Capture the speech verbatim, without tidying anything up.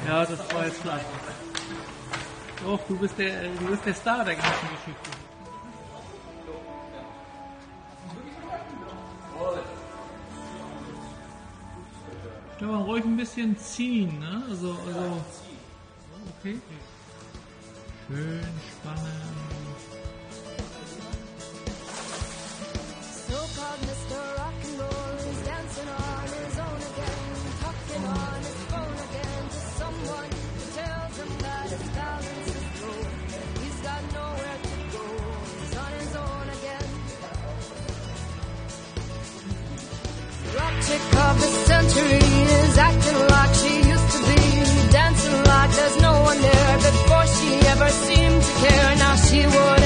Ja, das war jetzt klar. Doch, du bist der, du bist der Star der ganzen Geschichte. Stefan, ruhig ein bisschen ziehen, ne? Also, also. Okay. Schön spannend. So-called Mister Rock'n'Roll is dancing on his own again, talking on his phone again to someone who tells him that his balance is low. He's got nowhere to go, he's on his own again. Rock chick of the century is acting like she used to be, dancing like there's no one there before she ever seemed to care. Now she would